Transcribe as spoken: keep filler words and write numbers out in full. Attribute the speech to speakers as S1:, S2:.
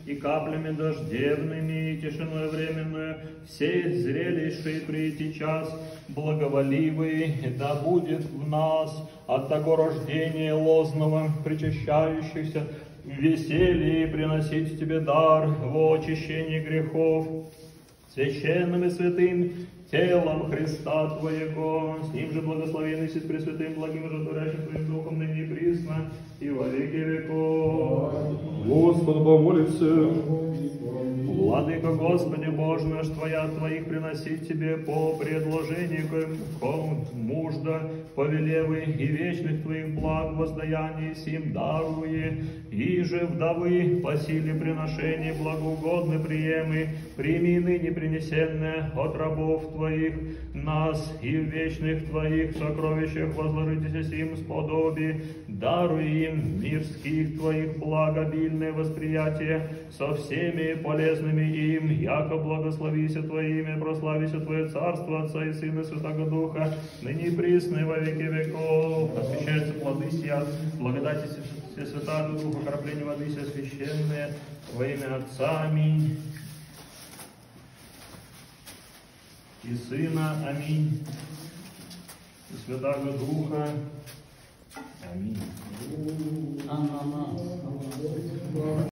S1: и каплями дождевными, и тишиной временную, всей зрелейший прийти час, благоволивый, да будет в нас от того рождения лозного, причащающихся в веселье приносить тебе дар во очищении грехов, священным и святым телом Христа Твоего, с ним же благословенный сид пресвятым, благим и животворящим Твоим Духом, ныне и присно, и во веки веков.
S2: Господу помолимся.
S1: Владыка Господи Боже наш, Твоя от Твоих приносить Тебе по предложению мужда, повелевы и вечных Твоих благ воздаяний сим даруе, и же вдовы по силе приношений благоугодны приемы, прими ныне принесенное от рабов Твоих, нас и в вечных Твоих сокровищах возложитесь сим сподоби, даруй им мирских Твоих благ обильное восприятие со всеми полезными им, яко благословися Твоими, прославися Твое Царство, Отца и Сына, Святого Духа, ныне и присно и во веки веков. Освящаются плоды сия, благодати все Святого Духа, окропление воды все священные, во имя Отца, аминь, и Сына, аминь, и Святого Духа, аминь.